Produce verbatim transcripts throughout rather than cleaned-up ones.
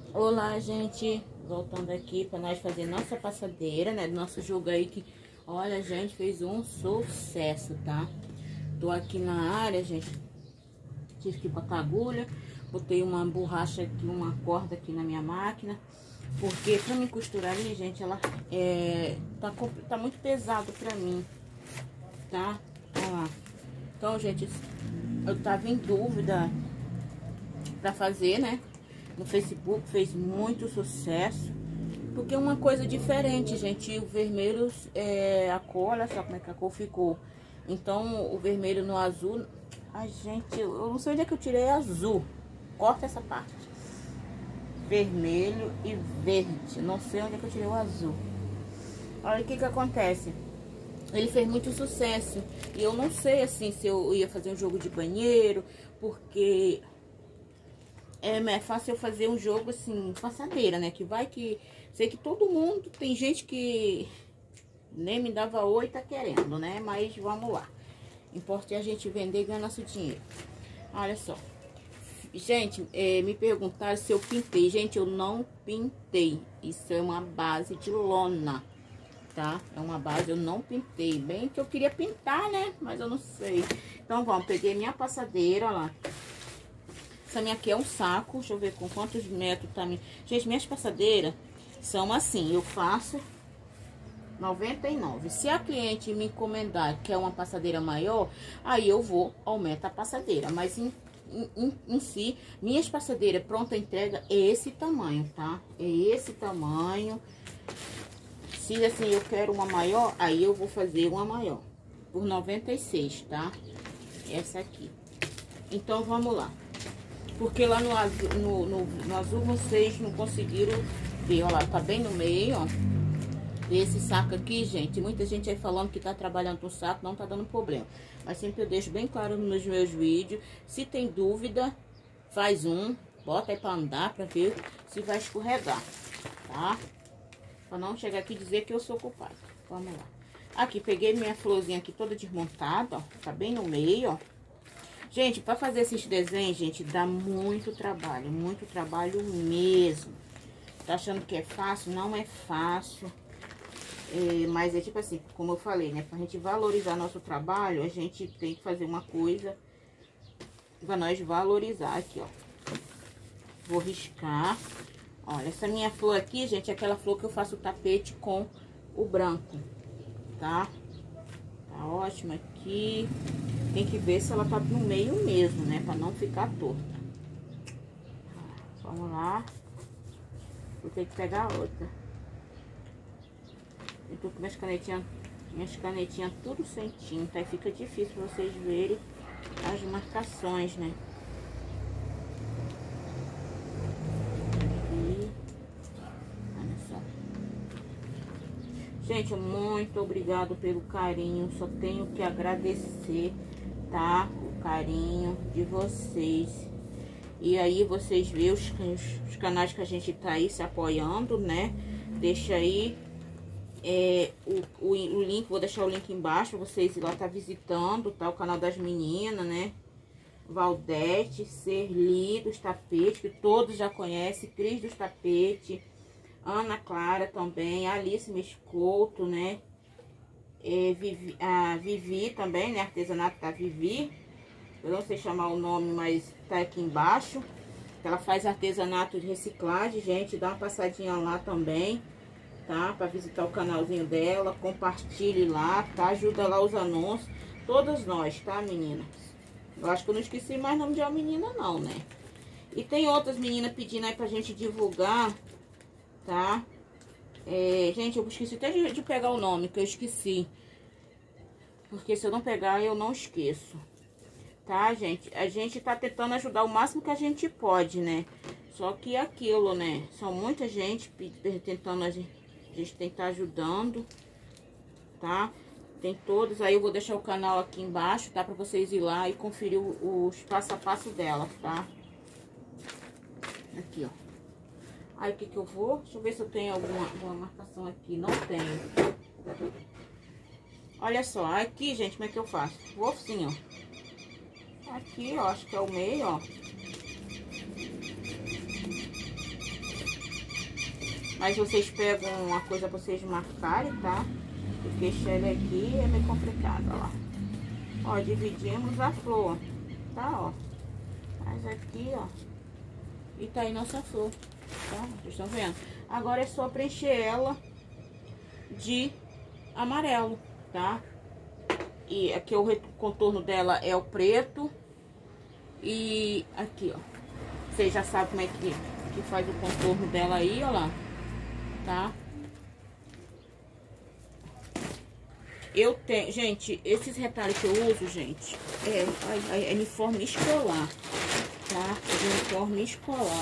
Olá, gente, voltando aqui para nós fazer nossa passadeira, né, do nosso jogo aí que, olha, gente, fez um sucesso, tá? Tô aqui na área, gente, tive que botar agulha, botei uma borracha aqui, uma corda aqui na minha máquina, porque pra me costurar ali, gente, ela é, tá, tá muito pesado pra mim, tá? Olha lá. Então, gente, eu tava em dúvida pra fazer, né? No Facebook, fez muito sucesso, porque é uma coisa diferente, gente. E o vermelho, é, a cor, olha só como é que a cor ficou. Então, o vermelho no azul, ai, gente, eu não sei onde é que eu tirei azul. Corta essa parte. Vermelho e verde, não sei onde é que eu tirei o azul. Olha o que que acontece. Ele fez muito sucesso, e eu não sei, assim, se eu ia fazer um jogo de banheiro, porque... É, é fácil eu fazer um jogo assim, passadeira, né? Que vai que... Sei que todo mundo, tem gente que nem me dava oi, tá querendo, né? Mas vamos lá. Importa é a gente vender e ganhar nosso dinheiro. Olha só. Gente, é, me perguntaram se eu pintei. Gente, eu não pintei. Isso é uma base de lona, tá? É uma base, eu não pintei. Bem que eu queria pintar, né? Mas eu não sei. Então, vamos, peguei minha passadeira, ó lá. Essa minha aqui é um saco, deixa eu ver com quantos metros tá. Minha... Gente, minhas passadeiras são assim, eu faço noventa e nove. Se a cliente me encomendar que é uma passadeira maior, aí eu vou, aumenta a passadeira. Mas em, em, em si, minhas passadeiras pronta entrega é esse tamanho, tá? É esse tamanho. Se assim eu quero uma maior, aí eu vou fazer uma maior. Por noventa e seis, tá? Essa aqui. Então, vamos lá. Porque lá no azul, no, no, no azul vocês não conseguiram ver, ó lá, tá bem no meio, ó. Esse saco aqui, gente, muita gente aí falando que tá trabalhando com saco, não tá dando problema. Mas sempre eu deixo bem claro nos meus vídeos. Se tem dúvida, faz um, bota aí pra andar, pra ver se vai escorregar, tá? Pra não chegar aqui e dizer que eu sou culpada. Vamos lá. Aqui, peguei minha florzinha aqui toda desmontada, ó, tá bem no meio, ó. Gente, para fazer esses desenhos, gente, dá muito trabalho, muito trabalho mesmo. Tá achando que é fácil? Não é fácil. É, mas é tipo assim, como eu falei, né? Pra gente valorizar nosso trabalho, a gente tem que fazer uma coisa pra nós valorizar. Aqui, ó. Vou riscar. Olha, essa minha flor aqui, gente, é aquela flor que eu faço o tapete com o branco, tá? Tá ótimo aqui. Tem que ver se ela tá no meio mesmo, né? Pra não ficar torta. Vamos lá. Vou ter que pegar outra. Eu tô com minhas canetinhas, minhas canetinhas tudo sem tinta. Aí fica difícil pra vocês verem as marcações, né? Aqui. Olha só. Gente, muito obrigado pelo carinho. Só tenho que agradecer, tá? O carinho de vocês. E aí vocês vê os, os, os canais que a gente tá aí se apoiando, né? Deixa aí é, o, o, o link, vou deixar o link embaixo pra vocês ir lá tá visitando, tá? O canal das meninas, né? Valdete, Serli dos tapetes, que todos já conhecem, Cris dos tapetes, Ana Clara também, Alice Mescouto, né? É, Vivi, a Vivi também, né? Artesanato da Vivi. Eu não sei chamar o nome, mas tá aqui embaixo. Ela faz artesanato de reciclagem, gente. Dá uma passadinha lá também, tá? Pra visitar o canalzinho dela. Compartilhe lá, tá? Ajuda lá os anúncios. Todas nós, tá, meninas? Eu acho que eu não esqueci mais nome de uma menina, não, né? E tem outras meninas pedindo aí pra gente divulgar, tá? É, gente, eu esqueci até de, de pegar o nome, que eu esqueci. Porque se eu não pegar, eu não esqueço. Tá, gente? A gente tá tentando ajudar o máximo que a gente pode, né? Só que é aquilo, né? São muita gente tentando, a gente, a gente tem que estar ajudando, tá? Tem todos, aí eu vou deixar o canal aqui embaixo, tá? Pra vocês ir lá e conferir os passo a passo dela, tá? Aqui, ó. Aí, o que que eu vou? Deixa eu ver se eu tenho alguma, alguma marcação aqui. Não tenho. Olha só, aqui, gente, como é que eu faço? Vou assim, ó. Aqui, ó, acho que é o meio, ó. Mas vocês pegam uma coisa pra vocês marcarem, tá? Porque Shelly aqui é meio complicado, ó lá. Ó, dividimos a flor, tá, ó. Mas aqui, ó. E tá aí nossa flor, tá? Vocês estão vendo? Agora é só preencher ela de amarelo, tá? E aqui o contorno dela é o preto. E aqui, ó. Vocês já sabem como é que, que faz o contorno dela aí, ó lá. Tá? Eu tenho, gente, esses retalhos que eu uso, gente, é, é, é uniforme escolar, tá? É uniforme escolar.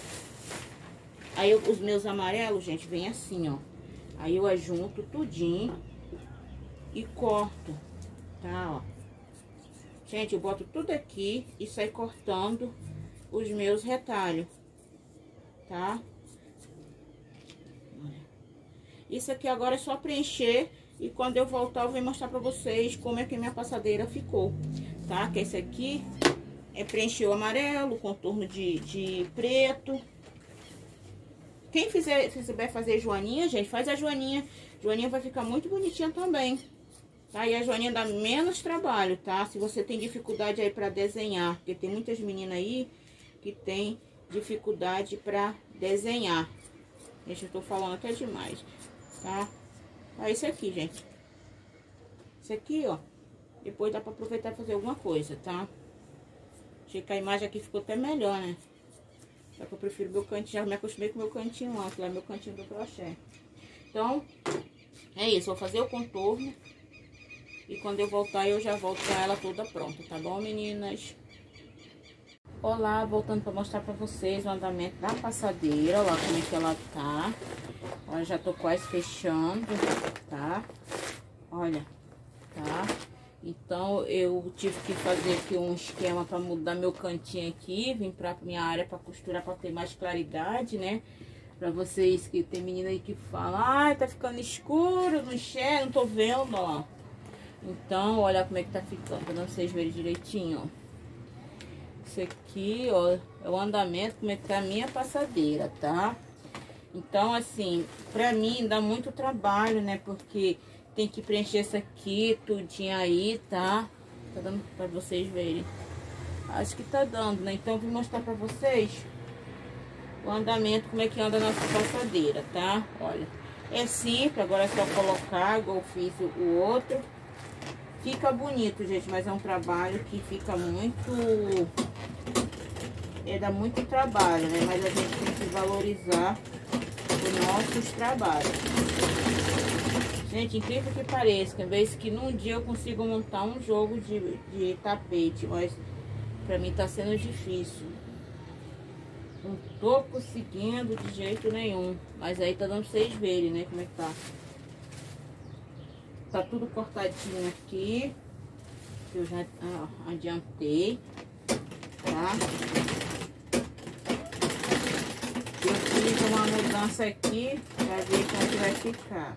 Aí eu, os meus amarelos, gente, vem assim, ó. Aí eu ajunto tudinho e corto, tá, ó. Gente, eu boto tudo aqui e saio cortando os meus retalhos, tá? Isso aqui agora é só preencher e quando eu voltar eu vou mostrar pra vocês como é que minha passadeira ficou, tá? Que esse aqui é preencher o amarelo, contorno de, de preto. Quem fizer, se souber fazer joaninha, gente, faz a joaninha. Joaninha vai ficar muito bonitinha também, tá? E a joaninha dá menos trabalho, tá? Se você tem dificuldade aí pra desenhar, porque tem muitas meninas aí que tem dificuldade pra desenhar. Gente, eu tô falando até demais, tá? Aí esse aqui, gente. Esse aqui, ó. Depois dá pra aproveitar e fazer alguma coisa, tá? Achei que a imagem aqui ficou até melhor, né? Só que eu prefiro meu cantinho. Já me acostumei com o meu cantinho lá, que lá é meu cantinho do crochê. Então, é isso. Vou fazer o contorno. E quando eu voltar, eu já volto com ela toda pronta, tá bom, meninas? Olá, voltando pra mostrar pra vocês o andamento da passadeira. Olha lá como é que ela tá. Olha, já tô quase fechando, tá? Olha, tá? Então, eu tive que fazer aqui um esquema pra mudar meu cantinho aqui. Vim pra minha área pra costurar, pra ter mais claridade, né? Pra vocês que tem menina aí que fala, ai, tá ficando escuro, não enxerga, não tô vendo, ó. Então, olha como é que tá ficando, pra vocês verem direitinho, ó. Isso aqui, ó, é o andamento, como é que tá a minha passadeira, tá? Então, assim, pra mim dá muito trabalho, né? Porque tem que preencher isso aqui, tudinho aí, tá? Tá dando pra vocês verem. Acho que tá dando, né? Então, eu vou mostrar pra vocês o andamento, como é que anda a nossa passadeira, tá? Olha, é simples, agora é só colocar, igual eu fiz o outro. Fica bonito, gente, mas é um trabalho que fica muito... É, dá muito trabalho, né? Mas a gente tem que valorizar os nossos trabalhos. Gente, incrível que pareça, que às vezes que num dia eu consigo montar um jogo de, de tapete, mas pra mim tá sendo difícil. Não tô conseguindo de jeito nenhum, mas aí tá dando pra vocês verem, né, como é que tá. Tá tudo cortadinho aqui, que eu já ah, adiantei, tá? Eu fiz uma mudança aqui pra ver como que vai ficar.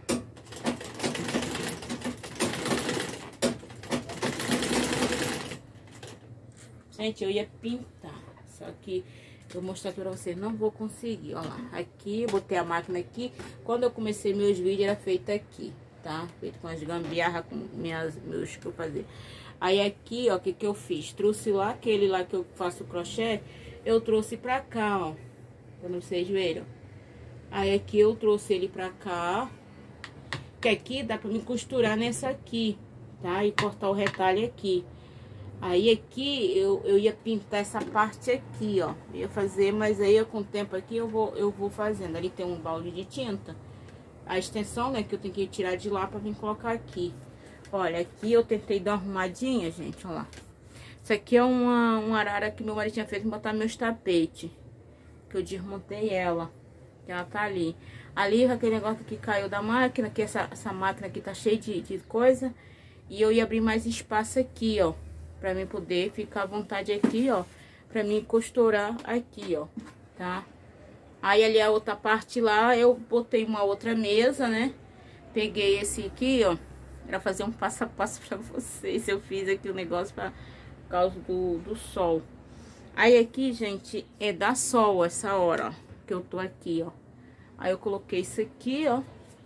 Gente, eu ia pintar, só que eu vou mostrar pra vocês, não vou conseguir, ó lá. Aqui, eu botei a máquina aqui, quando eu comecei meus vídeos era feito aqui, tá? Feito com as gambiarras, com minhas, meus que eu fazia. Aí aqui, ó, o que que eu fiz? Trouxe lá aquele lá que eu faço crochê, eu trouxe pra cá, ó. Pra vocês verem. Aí aqui eu trouxe ele pra cá. Que aqui dá pra me costurar nessa aqui, tá? E cortar o retalho aqui. Aí aqui eu, eu ia pintar essa parte aqui, ó. Eu ia fazer, mas aí eu, com o tempo aqui eu vou, eu vou fazendo. Ali tem um balde de tinta. A extensão, né, que eu tenho que tirar de lá pra vir colocar aqui. Olha, aqui eu tentei dar uma arrumadinha, gente, ó lá. Isso aqui é uma, uma arara que meu marido tinha feito pra botar meus tapetes. Que eu desmontei ela. Que ela tá ali. Ali, aquele negócio que caiu da máquina, que essa, essa máquina aqui tá cheia de, de coisa. E eu ia abrir mais espaço aqui, ó. Pra mim poder ficar à vontade aqui, ó. Pra mim costurar aqui, ó. Tá? Aí ali a outra parte lá, eu botei uma outra mesa, né? Peguei esse aqui, ó. Pra fazer um passo a passo pra vocês. Eu fiz aqui o negócio pra, por causa do, do sol. Aí aqui, gente, é da sol essa hora, ó. Que eu tô aqui, ó. Aí eu coloquei isso aqui, ó.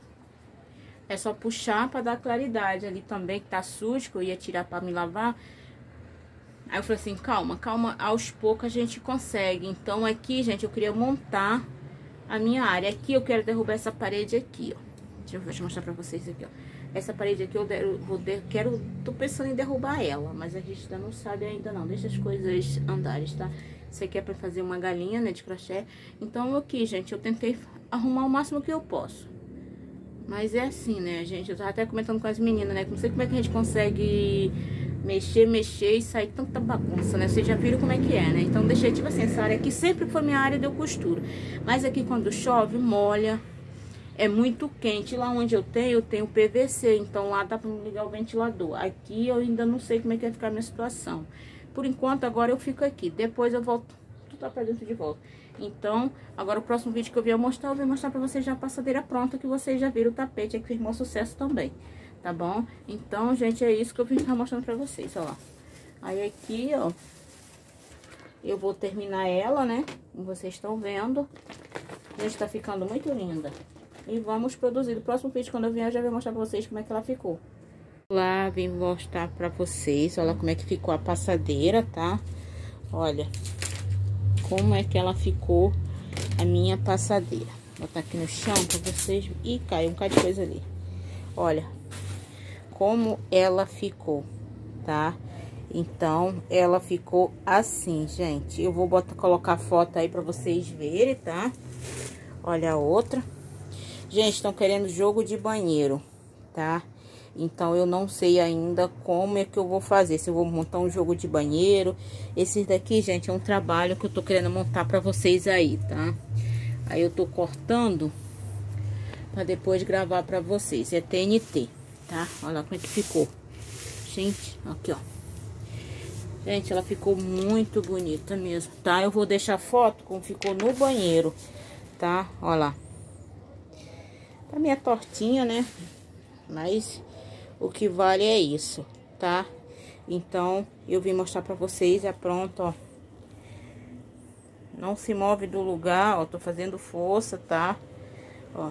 É só puxar pra dar claridade. Ali também que tá sujo, que eu ia tirar pra me lavar. Aí eu falei assim, calma, calma, aos poucos a gente consegue. Então aqui, gente, eu queria montar a minha área. Aqui eu quero derrubar essa parede aqui, ó. Deixa eu, deixa eu mostrar pra vocês aqui, ó. Essa parede aqui eu der, vou der, quero, tô pensando em derrubar ela, mas a gente ainda não sabe ainda não. Deixa as coisas andarem, tá? Isso aqui é pra fazer uma galinha, né, de crochê. Então aqui, gente, eu tentei arrumar o máximo que eu posso. Mas é assim, né, gente? Eu tava até comentando com as meninas, né? Não sei como é que a gente consegue mexer, mexer e sair tanta bagunça, né? Vocês já viram como é que é, né? Então deixei, tipo assim, essa área aqui sempre foi minha área de eu costura. Mas aqui quando chove, molha, é muito quente. Lá onde eu tenho, eu tenho P V C, então lá dá pra ligar o ventilador. Aqui eu ainda não sei como é que vai ficar a minha situação. Por enquanto, agora eu fico aqui. Depois eu volto, tudo tá pra dentro de volta. Então, agora o próximo vídeo que eu vier mostrar, eu vou mostrar pra vocês já a passadeira pronta, que vocês já viram o tapete, que firmou sucesso também, tá bom? Então, gente, é isso que eu vim estar mostrando pra vocês, ó lá. Aí aqui, ó, eu vou terminar ela, né? Como vocês estão vendo. Gente, tá ficando muito linda. E vamos produzir. No próximo vídeo, quando eu vier, eu já vou mostrar pra vocês como é que ela ficou. Lá, vim mostrar pra vocês, olha como é que ficou a passadeira, tá? Olha como é que ela ficou a minha passadeira. Vou botar aqui no chão pra vocês. Ih, caiu um bocado de coisa ali. Olha como ela ficou, tá? Então, ela ficou assim, gente. Eu vou botar, colocar a foto aí pra vocês verem, tá? Olha a outra. Gente, estão querendo jogo de banheiro, tá? Então, eu não sei ainda como é que eu vou fazer. Se eu vou montar um jogo de banheiro. Esse daqui, gente, é um trabalho que eu tô querendo montar pra vocês aí, tá? Aí eu tô cortando pra depois gravar pra vocês. É T N T, tá? Olha como é que ficou. Gente, aqui, ó. Gente, ela ficou muito bonita mesmo, tá? Eu vou deixar foto como ficou no banheiro, tá? Olha lá. Tá meio tortinha, né? Mas o que vale é isso, tá? Então, eu vim mostrar pra vocês, já pronto, ó. Não se move do lugar, ó. Tô fazendo força, tá? Ó.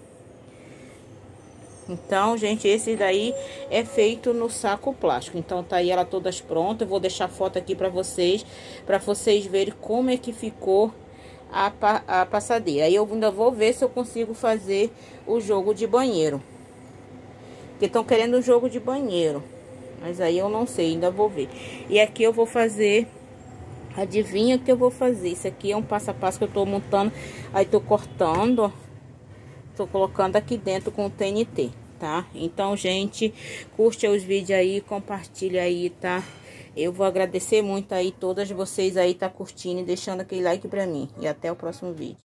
Então, gente, esse daí é feito no saco plástico. Então, tá aí ela todas prontas. Eu vou deixar a foto aqui pra vocês, pra vocês verem como é que ficou a, pa a passadeira. Aí eu ainda vou ver se eu consigo fazer o jogo de banheiro. Porque estão querendo um jogo de banheiro. Mas aí eu não sei, ainda vou ver. E aqui eu vou fazer... Adivinha o que eu vou fazer? Isso aqui é um passo a passo que eu tô montando. Aí tô cortando, ó. Tô colocando aqui dentro com o T N T, tá? Então, gente, curte os vídeos aí, compartilha aí, tá? Eu vou agradecer muito aí todas vocês aí tá curtindo e deixando aquele like pra mim. E até o próximo vídeo.